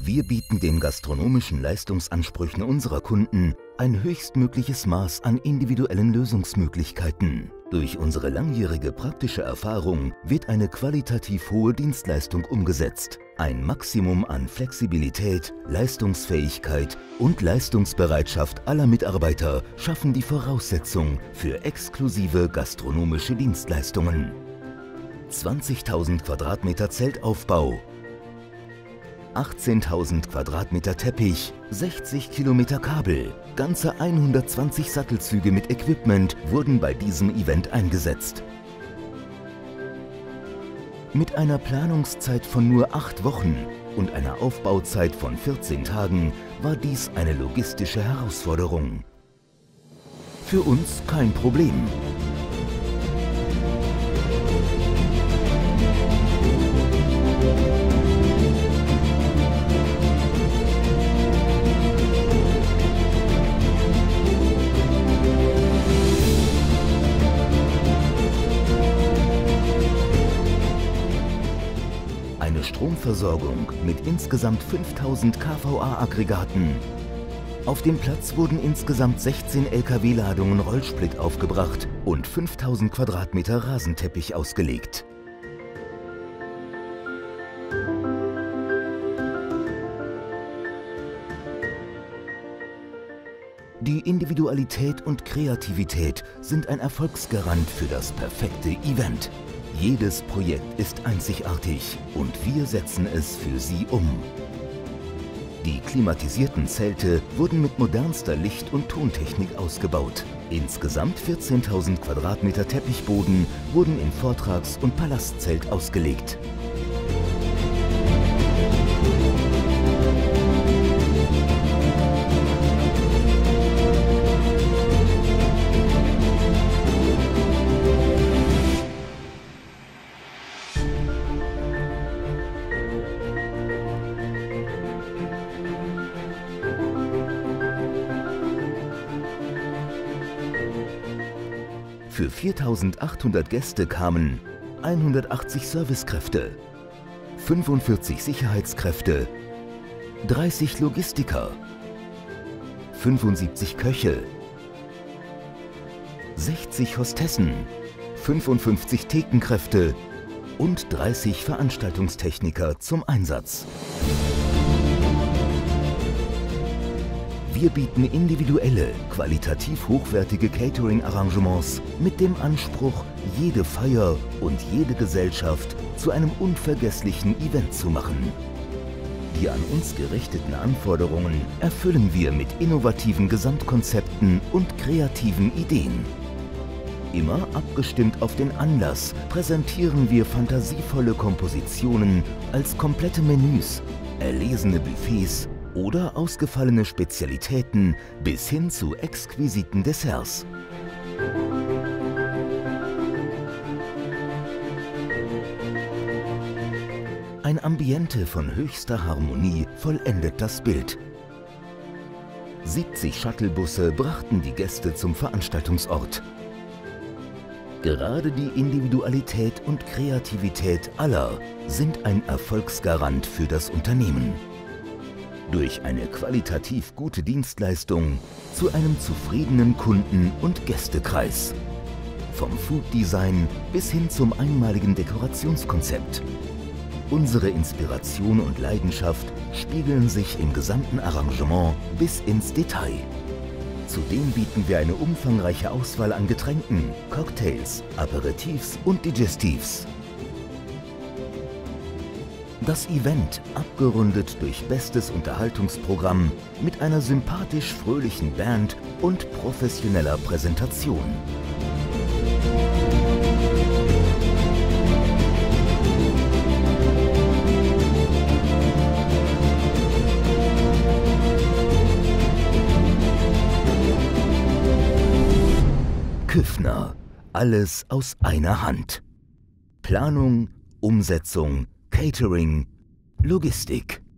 Wir bieten den gastronomischen Leistungsansprüchen unserer Kunden ein höchstmögliches Maß an individuellen Lösungsmöglichkeiten. Durch unsere langjährige praktische Erfahrung wird eine qualitativ hohe Dienstleistung umgesetzt. Ein Maximum an Flexibilität, Leistungsfähigkeit und Leistungsbereitschaft aller Mitarbeiter schaffen die Voraussetzung für exklusive gastronomische Dienstleistungen. 20.000 Quadratmeter Zeltaufbau, 18.000 Quadratmeter Teppich, 60 Kilometer Kabel, ganze 120 Sattelzüge mit Equipment wurden bei diesem Event eingesetzt. Mit einer Planungszeit von nur 8 Wochen und einer Aufbauzeit von 14 Tagen war dies eine logistische Herausforderung. Für uns kein Problem. Eine Stromversorgung mit insgesamt 5000 kVA-Aggregaten. Auf dem Platz wurden insgesamt 16 Lkw-Ladungen Rollsplit aufgebracht und 5000 Quadratmeter Rasenteppich ausgelegt. Die Individualität und Kreativität sind ein Erfolgsgarant für das perfekte Event. Jedes Projekt ist einzigartig und wir setzen es für Sie um. Die klimatisierten Zelte wurden mit modernster Licht- und Tontechnik ausgebaut. Insgesamt 14.000 Quadratmeter Teppichboden wurden in Vortrags- und Palastzelt ausgelegt. Für 4.800 Gäste kamen 180 Servicekräfte, 45 Sicherheitskräfte, 30 Logistiker, 75 Köche, 60 Hostessen, 55 Thekenkräfte und 30 Veranstaltungstechniker zum Einsatz. Wir bieten individuelle, qualitativ hochwertige Catering-Arrangements mit dem Anspruch, jede Feier und jede Gesellschaft zu einem unvergesslichen Event zu machen. Die an uns gerichteten Anforderungen erfüllen wir mit innovativen Gesamtkonzepten und kreativen Ideen. Immer abgestimmt auf den Anlass präsentieren wir fantasievolle Kompositionen als komplette Menüs, erlesene Buffets oder ausgefallene Spezialitäten bis hin zu exquisiten Desserts. Ein Ambiente von höchster Harmonie vollendet das Bild. 70 Shuttlebusse brachten die Gäste zum Veranstaltungsort. Gerade die Individualität und Kreativität aller sind ein Erfolgsgarant für das Unternehmen. Durch eine qualitativ gute Dienstleistung zu einem zufriedenen Kunden- und Gästekreis. Vom Food Design bis hin zum einmaligen Dekorationskonzept. Unsere Inspiration und Leidenschaft spiegeln sich im gesamten Arrangement bis ins Detail. Zudem bieten wir eine umfangreiche Auswahl an Getränken, Cocktails, Aperitifs und Digestifs. Das Event abgerundet durch bestes Unterhaltungsprogramm mit einer sympathisch-fröhlichen Band und professioneller Präsentation. Küffner. Alles aus einer Hand. Planung, Umsetzung, Catering, Logistik.